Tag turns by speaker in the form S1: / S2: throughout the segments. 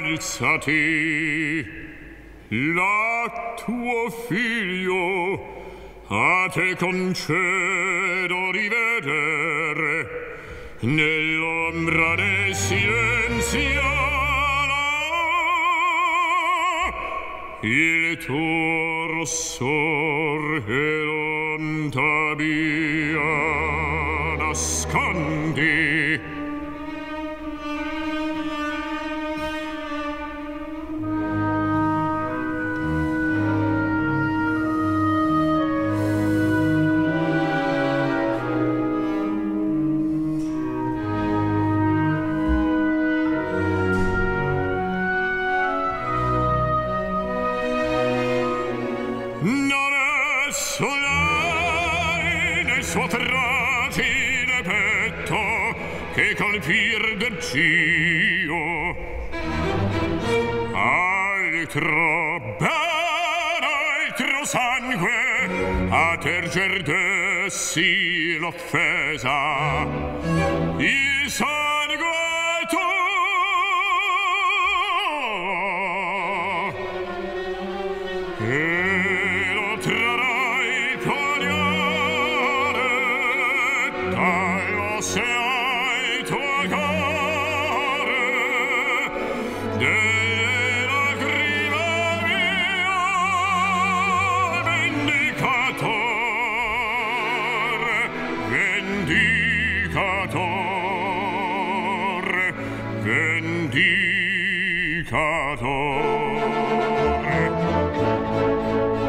S1: alzati, là tuo figlio a te concedo rivedere nell'ombra del silenzio il tuo rossor e l'onta via nascondi. Suo tragile petto che colpir del cio altro bene, altro sangue a terger dessi l'offesa il sangue tuo e lo trarai se hai tuo cuore delle lacrime mie vendicatore vendicatore vendicatore.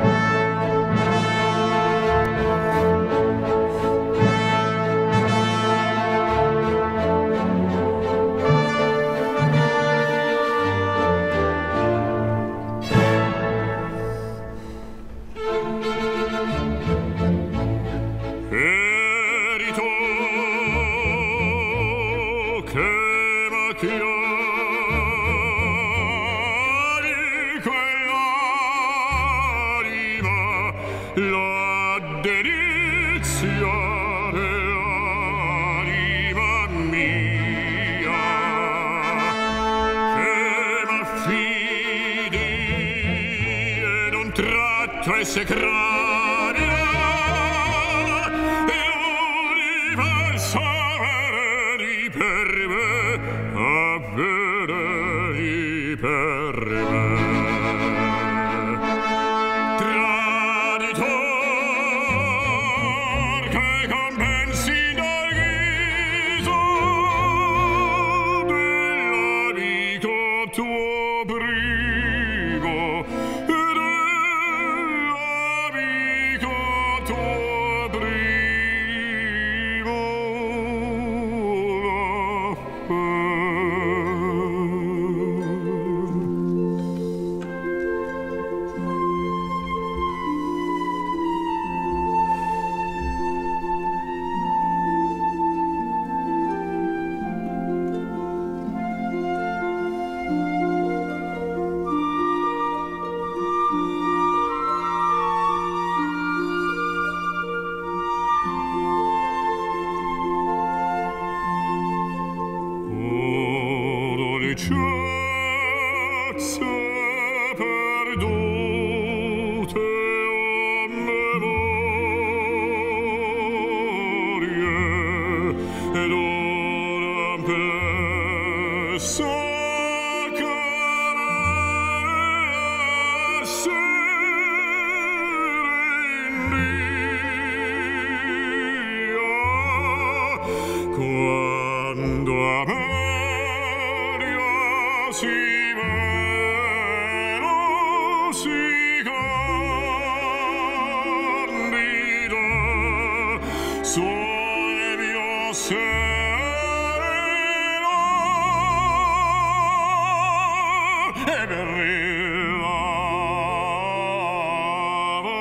S1: La delizia dell'anima mia che m'affidi ed un tratto esecrania e l'universo averi per me averi per me. Tuo brigo dell'amico tuo brigo dolcezze perdute o memorie ed ora amplessa che quando a me si vero si candida sul mio seno e brillava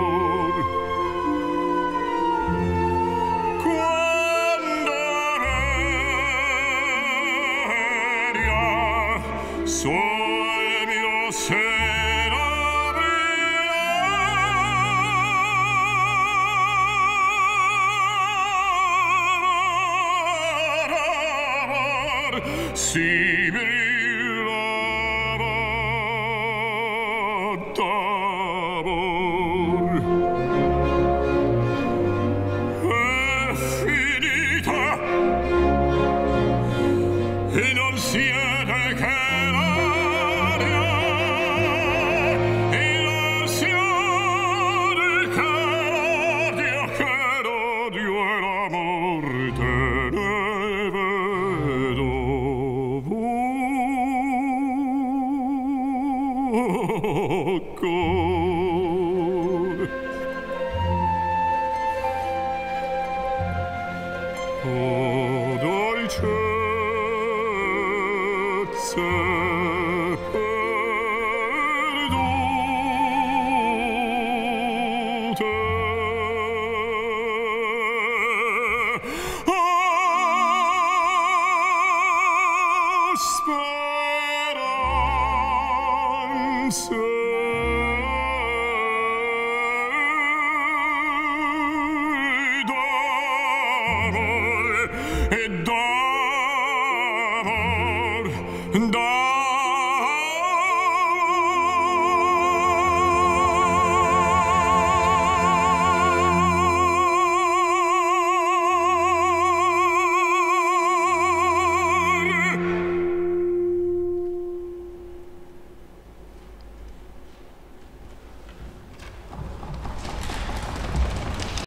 S1: d'amor. Quando si brillava d'amor. È finita e non siete che l'aria e l'ansia che l'odio e la morte ne vedo ancora.